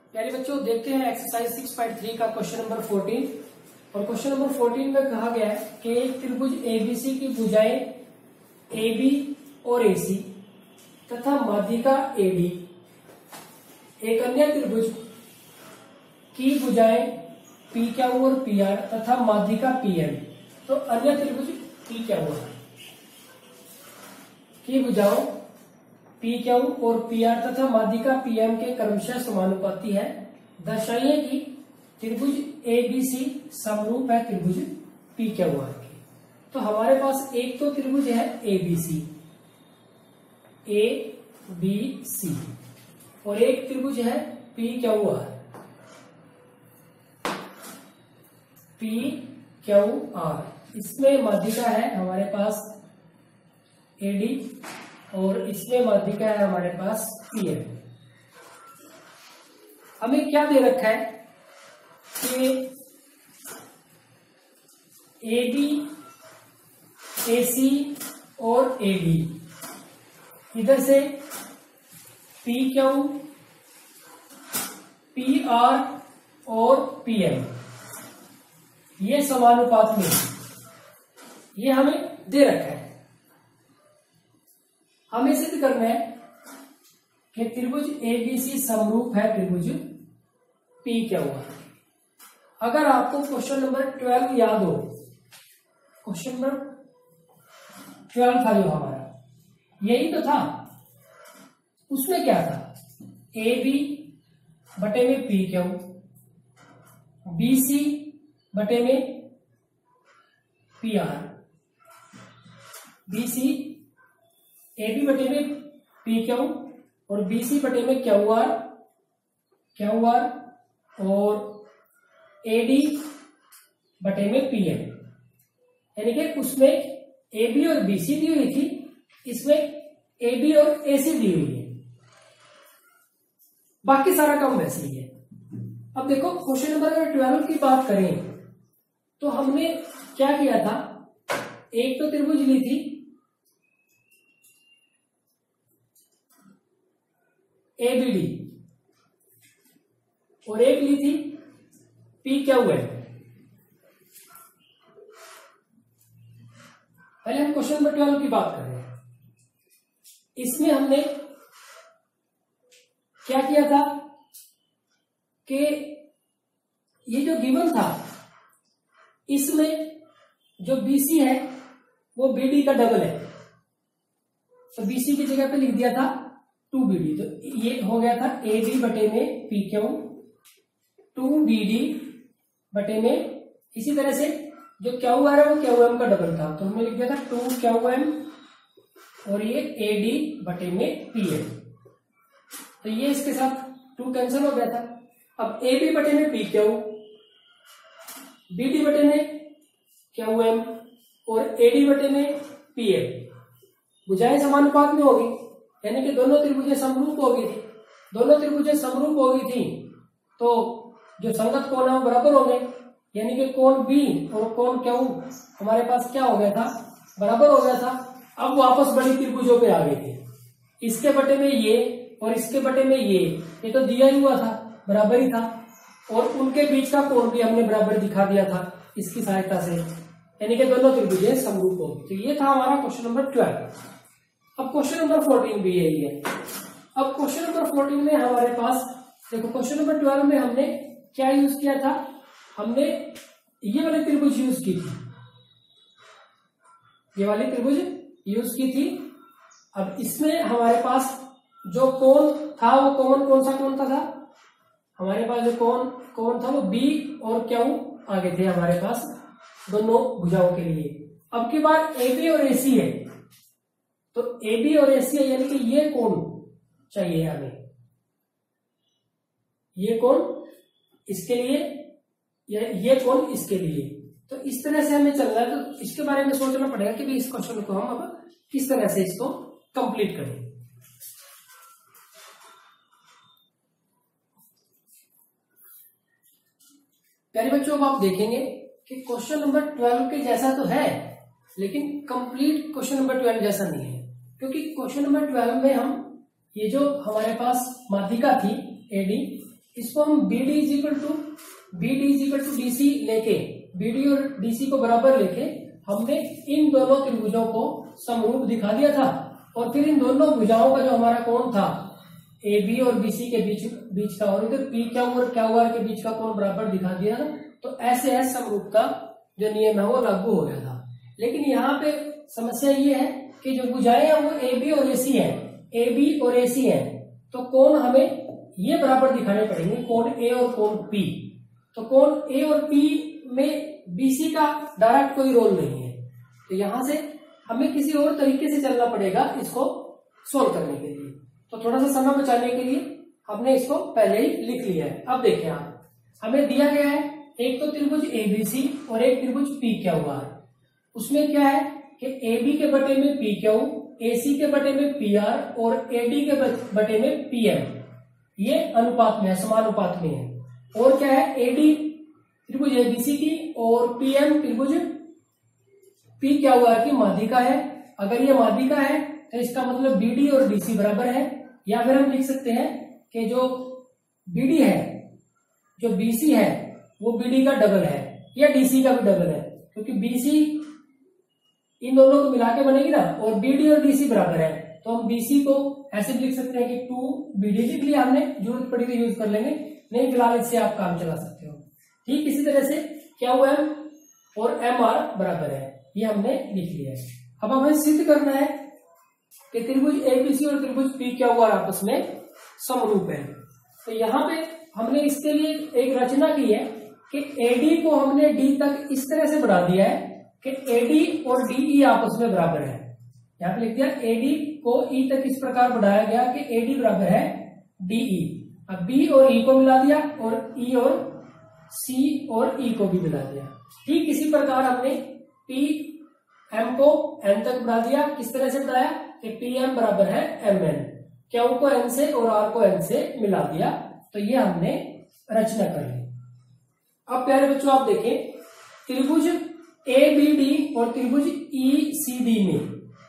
प्यारे बच्चों, देखते हैं एक्सरसाइज 6.3 का क्वेश्चन नंबर 14। और क्वेश्चन नंबर 14 में कहा गया है कि एक त्रिभुज एबीसी की भुजाएं AB और AC तथा माध्यिका AD, एक अन्य त्रिभुज की भुजाएं PQ और PR तथा माध्यिका PM। तो अन्य त्रिभुज PQ की भुजाओं PQ और PR तथा माध्यिका PM के क्रमशः समानुपाती है। दर्शाइए कि त्रिभुज ABC समरूप है त्रिभुज PQR के। तो हमारे पास एक तो त्रिभुज है ABC और एक त्रिभुज है PQR। इसमें माध्यिका है हमारे पास AD और इसमें माध्यिका है हमारे पास PM। हमें क्या दे रखा है कि AB, AC और AD, इधर से PQ, PR और PM ये समानुपात में, ये हमें दे रखा है। हमें सिद्ध करना है कि त्रिभुज ABC समरूप है त्रिभुज PQR। अगर आपको क्वेश्चन नंबर 12 याद हो, क्वेश्चन नंबर 12 था जो हमारा, यही तो था। उसमें क्या था? AB बटे में PQ, BC बटे में PR, AB बटे में PQ और BC बटे में QR और AD बटे में PM। यानी कि उसमें AB और BC दी हुई थी, इसमें AB और AC दी हुई है। बाकी सारा काम वैसे ही है। अब देखो क्वेश्चन नंबर 12 की बात करें तो हमने क्या किया था, एक तो त्रिभुज ली थी ABD और एक ली थी PQM। पहले हम क्वेश्चन नंबर 12 की बात कर रहे हैं। इसमें हमने क्या किया था कि ये जो गिवन था, इसमें जो BC है वो BD का डबल है, तो BC की जगह पे लिख दिया था 2BD। तो ये हो गया था AB बटे में PQ, 2BD बटे में, इसी तरह से जो QR है वो QM का डबल था, तो हमने लिख दिया था 2QM और ये AD बटे में PM। तो ये इसके साथ 2 कैंसिल हो गया था। अब AB बटे में PQ, BD बटे में QM और AD बटे में PM, भुजाएं समानुपात में होगी, यानी कि दोनों त्रिभुजें समरूप हो गई थी। दोनों त्रिभुजें समरूप हो गई थी तो जो संगत कोण है वो बराबर हो गए, यानी कि कोण B और कोण Q हमारे पास क्या हो गया था, बराबर हो गया था। अब वापस बड़ी त्रिभुजों पे आ गए थे, इसके बटे में ये और इसके बटे में ये तो दिया ही हुआ था, बराबर ही था, और उनके बीच का कोण भी हमने बराबर दिखा दिया था इसकी सहायता से, यानी कि दोनों त्रिभुजें समरूप होगी। तो ये था हमारा क्वेश्चन नंबर 12। अब क्वेश्चन नंबर 14 भी यही है। अब क्वेश्चन नंबर 14 में हमारे पास देखो, क्वेश्चन नंबर 12 में हमने क्या यूज किया था, हमने ये वाली त्रिभुज यूज की थी, ये वाली त्रिभुज यूज की थी। अब इसमें हमारे पास जो कोण था वो कौन सा कोण था, हमारे पास जो कोण था वो B और Q आ गए थे हमारे पास दोनों भुजाओं के लिए। अब की बार AB और AC है, तो AB और AC है, यानी कि ये कोण चाहिए हमें, ये कोण इसके लिए या ये कोण इसके लिए। तो इस तरह से हमें चलना है, तो इसके बारे में सोचना पड़ेगा कि इस क्वेश्चन को हम अब किस तरह से इसको कंप्लीट करें। प्यारे बच्चों, अब आप देखेंगे कि क्वेश्चन नंबर 12 के जैसा तो है, लेकिन कंप्लीट क्वेश्चन नंबर 12 जैसा नहीं है, क्योंकि क्वेश्चन नंबर 12 में हम ये जो हमारे पास माध्यिका थी AD, इसको हम BD is equal to DC लेके, BD और DC को बराबर लेके हमने इन दोनों त्रिभुजों को समरूप दिखा दिया था, और फिर इन दोनों भुजाओं का जो हमारा कोण था AB और BC के बीच का, और इधर PQ और QR के बीच का कोण बराबर दिखा दिया था। तो ऐसे है समरूपता जो नियम है वो लागू हो गया था। लेकिन यहाँ पे समस्या ये है कि जो भुजाएं हैं वो AB और AC है, AB और AC है, तो कोण हमें ये बराबर दिखाने पड़ेंगे, कोण A और कोण P। तो कोण A और P में BC का डायरेक्ट कोई रोल नहीं है, तो यहां से हमें किसी और तरीके से चलना पड़ेगा इसको सोल्व करने के लिए। तो थोड़ा सा समय बचाने के लिए हमने इसको पहले ही लिख लिया है। अब देखिए आप, हमें दिया गया है एक तो त्रिभुज ABC और एक त्रिभुज PQR। उसमें क्या है कि AB के बटे में PQ, AC के बटे में PR और AD के बटे में PM, ये अनुपात में है, समानुपात में है। और क्या है, AD त्रिभुज ABC की और PM त्रिभुज PQR की माध्यिका है। अगर ये माध्यिका है तो इसका मतलब BD और DC बराबर है, या फिर हम लिख सकते हैं कि जो BD है, जो BC है वो BD का डबल है या DC का भी डबल है, क्योंकि BC इन दोनों को मिला के बनेगी ना, और BD और DC बराबर है, तो हम BC को ऐसे लिख सकते हैं कि 2BD लिख लिया हमने, जरूरत पड़ी तो यूज कर लेंगे, नहीं फिलहाल इससे आप काम चला सकते हो। ठीक इसी तरह से QM और MR बराबर है, ये हमने लिख लिया है। अब हमें सिद्ध करना है कि त्रिभुज ABC और त्रिभुज PQR आपस में समरूप है। तो यहाँ पे हमने इसके लिए एक रचना की है कि AD को हमने D तक इस तरह से बढ़ा दिया है कि AD और DE आपस में बराबर है। यहाँ पे लिख दिया AD को E तक इस प्रकार बढ़ाया गया कि AD बराबर है DE। अब B और E को मिला दिया और E और C और E को भी मिला दिया। ठीक इसी प्रकार हमने PM को N तक बढ़ा दिया। किस तरह से बढ़ाया कि PM बराबर है MN, Q को N से और R को N से मिला दिया। तो ये हमने रचना कर ली। अब प्यारे बच्चों आप देखें, त्रिभुज ABD और त्रिभुज ECD में,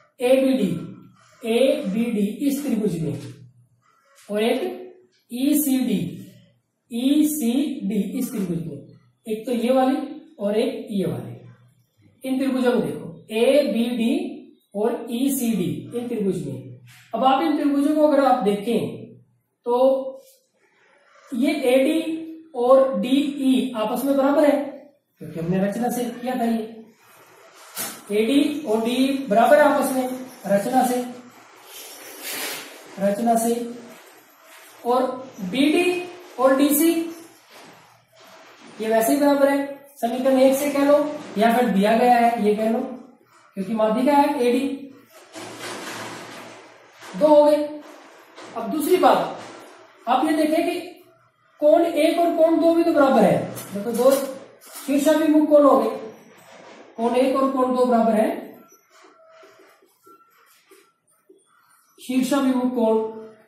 ABD इस त्रिभुज में, और एक ECD इस त्रिभुज में, एक तो ये वाली और एक ये वाली। इन त्रिभुजों में देखो ABD और ECD इन त्रिभुज में। अब आप इन त्रिभुजों को अगर आप देखें तो ये AD और DE आपस में बराबर है, क्योंकि हमने रचना से किया था। ये AD और DE बराबर है आपस में रचना से। और BD और DC ये वैसे ही बराबर है, समीकरण 1 से कह लो या फिर दिया गया है ये कह लो, क्योंकि माध्यिका है AD। 2 हो गए। अब दूसरी बात आप ये देखें कि कोण 1 और कोण 2 भी तो बराबर है। देखो दो शीर्षाभिमुख कोण हो गए, कोण 1 और कोण 2 बराबर है। शीर्षाभिमुख कोण,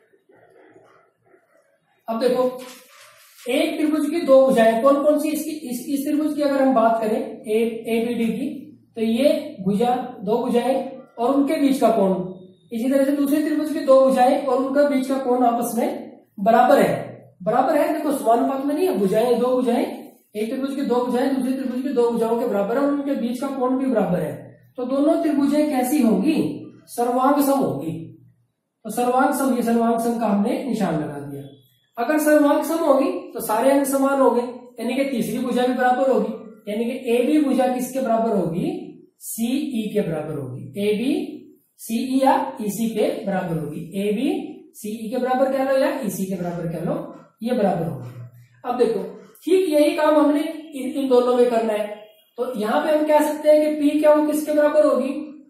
अब देखो एक त्रिभुज की 2 भुजाएं कौन कौन सी, इस त्रिभुज की अगर हम बात करें ABD की, तो ये भुजा 2 भुजाएं और उनके बीच का कोण, इसी तरह से दूसरे त्रिभुज की 2 भुजाएं और उनका बीच का कोण आपस में बराबर है। देखो समानुपात में नहीं है, भुजाएं 2 भुजाएं, एक त्रिभुज की 2 भुजाएं दूसरे त्रिभुज की 2 भुजाओं के बराबर है और उनके बीच का कोण भी बराबर है। तो दोनों त्रिभुजें कैसी होंगी, सर्वांग सम होगी। तो सर्वांग सम, ये सर्वांग सम का हमने निशान लगा दिया। अगर सर्वांग सम होगी तो सारे अंग समान हो गए, यानी कि तीसरी भुजा भी बराबर होगी, यानी कि AB भुजा किसके बराबर होगी, CE के बराबर होगी। AB CE या EC के बराबर होगी। AB CE के बराबर कह लो या EC के बराबर कह लो, ये बराबर होगी। अब देखो ठीक यही काम हमने इन दोनों में करना है। तो यहां पे हम कह सकते हैं कि P क्या हो किसके बराबर होगी,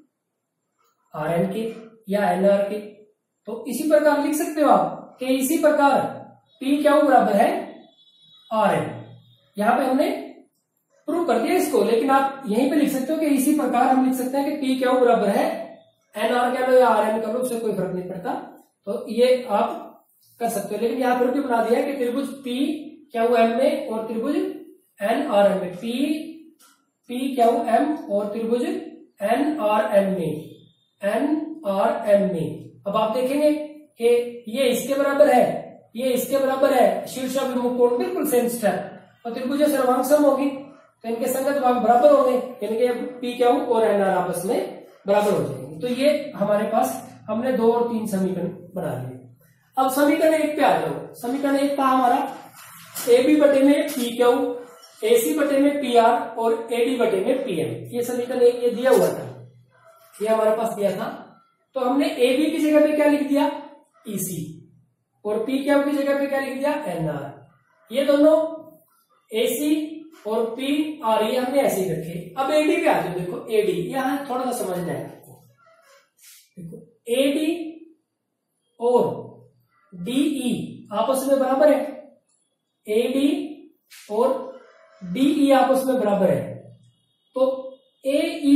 RN के या NR के। तो इसी प्रकार लिख सकते हो आप कि इसी प्रकार P क्या बराबर है RN। यहां पे हमने प्रूव कर दिया इसको, लेकिन आप यहीं पे लिख सकते हो कि इसी प्रकार हम लिख सकते हैं कि P क्या बराबर है NR कह लो या RN कह लो, उससे कोई फर्क नहीं पड़ता। तो ये आप कर सकते हो, लेकिन यहां पर भी बना दिया है कि त्रिभुज P क्या M में और त्रिभुज NRM में, P क्या M और त्रिभुज NRM में। अब आप देखेंगे कि ये इसके बराबर है ये इसके बराबर है, शीर्षाभिमुख कोण बिल्कुल सेम स्टेप, और त्रिभुज सर्वांग सम होगी तो इनके संगत भाग बराबर होंगे, यानी कि पी क्यू और एन आर आपस में बराबर हो जाएंगे। तो ये हमारे पास हमने 2 और 3 समीकरण बना लिए। अब समीकरण 1 पे आ जाओ। समीकरण 1 का हमारा ए बी बटे में पी क्यू, ए सी बटे में पी आर और ए डी बटे में पी एम, ये समीकरण 1 ये दिया हुआ था, ये हमारे पास दिया था। तो हमने ए बी की जगह पे क्या लिख दिया, ई सी, और पी क्यू की जगह पे क्या लिख दिया, एन आर। ये दोनों ए सी और पी आर ये हमने ऐसे ही रखे। अब एडी पे आ जाओ। देखो एडी, यहां थोड़ा सा समझना है आपको। देखो एडी और डीई आपस में बराबर है, एडी और डीई आपस में बराबर है। तो एई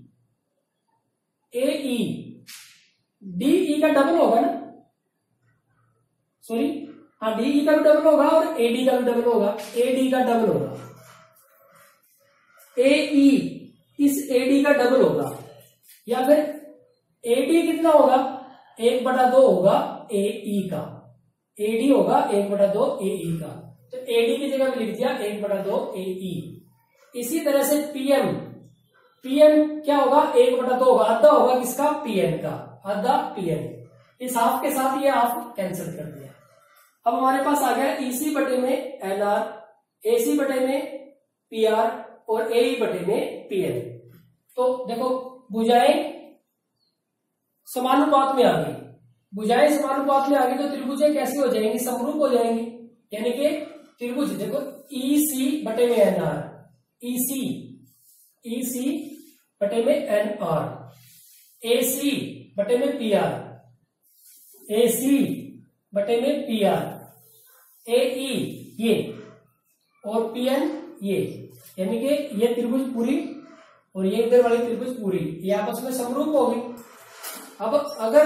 डीई का डबल होगा ना, सॉरी हाँ, डीई का भी डबल होगा और एडी का भी डबल होगा, एडी का डबल होगा, एई इस एडी का डबल होगा, या फिर एडी कितना होगा, 1/2 होगा एई का, एडी होगा 1/2 एई का। तो एडी की जगह में लिख दिया 1/2 एई। इसी तरह से पीएम, पीएम क्या होगा, 1/2 होगा, आधा होगा किसका, पीएम का, आधा पीएम। इस हाफ के साथ ये हाफ कैंसिल कर दिया। अब हमारे पास आ गया ईसी बटे में एनआर, एसी बटे में पीआर और एई बटे में पीएम। तो देखो भुजाएं समानुपात में आ गई, भुजाएं समानुपात में आ गई तो त्रिभुजें कैसी हो जाएंगी, समरूप हो जाएंगी। यानी कि त्रिभुज देखो ईसी बटे में एनआर, ईसी बटे में एनआर, एसी बटे में पीआर, एसी बटे में पीआर, एई ये और पीएन ये, यानी कि ये त्रिभुज पूरी और ये इधर वाली त्रिभुज पूरी, ये आपस में समरूप होगी। अब अगर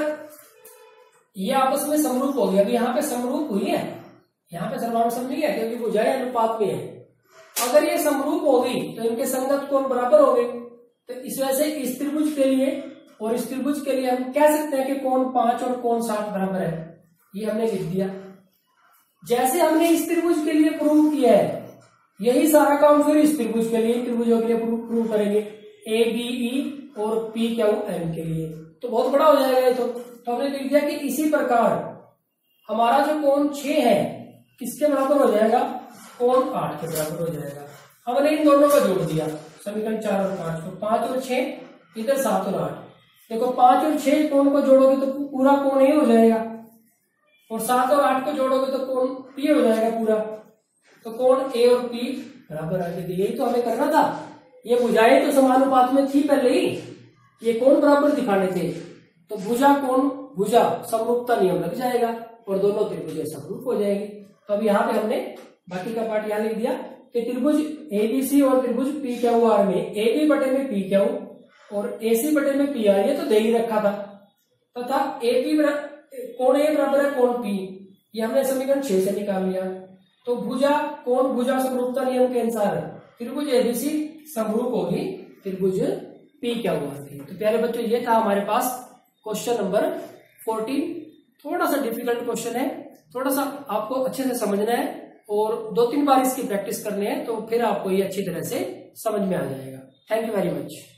ये आपस में समरूप होगी, अभी यहाँ पे समरूप हुई है, यहाँ पे सर्वांग सम नहीं है क्योंकि भुजाएं अनुपात में है। अगर ये समरूप होगी तो इनके संगत कोण बराबर होंगे। तो इस वजह से इस त्रिभुज के लिए और इस त्रिभुज के लिए हम कह सकते हैं कि कोण 5 और कोण 60 बराबर है, ये हमने लिख दिया। जैसे हमने इस त्रिभुज के लिए प्रूव किया है, यही सारा काम फिर इस त्रिभुज के लिए, त्रिभुजों के लिए प्रूव करेंगे, ए बी ई और पी क्यू एम के लिए। तो बहुत बड़ा हो जाएगा ये। तो हमने लिख दिया कि इसी प्रकार हमारा जो कोण 6 है किसके बराबर हो जाएगा, कोण 8 के बराबर हो जाएगा। हमने इन दोनों को जोड़ दिया, समीकरण 4 और 5 को, 5 और 6 इधर 7 और 8। देखो 5 और 6 कोण को जोड़ोगे तो पूरा कोण ए हो जाएगा, और 7 और 8 को जोड़ोगे तो कोण पी हो जाएगा पूरा। तो कोण ए और पी बराबर आ गए। यही तो हमें करना था। ये भुजाएं तो समानुपात में थी पहले ही, ये कोण बराबर दिखाने थे। तो भुजा कोण भुजा समरूपता नियम लग जाएगा और दोनों त्रिभुजें समरूप हो जाएगी। तो अब यहाँ पे हमने बाकी का पार्ट यहाँ लिख दिया कि त्रिभुज एबीसी और त्रिभुज पी क्यू आर में ए बी बटे में पी क्यू और एसी बटे में पी आर, ये तो दे ही रखा था, तथा ए बी कोण ए बराबर है कोण पी, ये हमने समीकरण 6 से निकाल लिया। तो भुजा कोण भुजा समरूपता नियम के अनुसार त्रिभुज एबीसी समरूप होगी त्रिभुज पी क्यू आर की। तो प्यारे बच्चों ये था हमारे पास क्वेश्चन नंबर 14। थोड़ा सा डिफिकल्ट क्वेश्चन है, थोड़ा सा आपको अच्छे से समझना है और 2-3 बार इसकी प्रैक्टिस करनी है, तो फिर आपको ये अच्छी तरह से समझ में आ जाएगा। Thank you very much.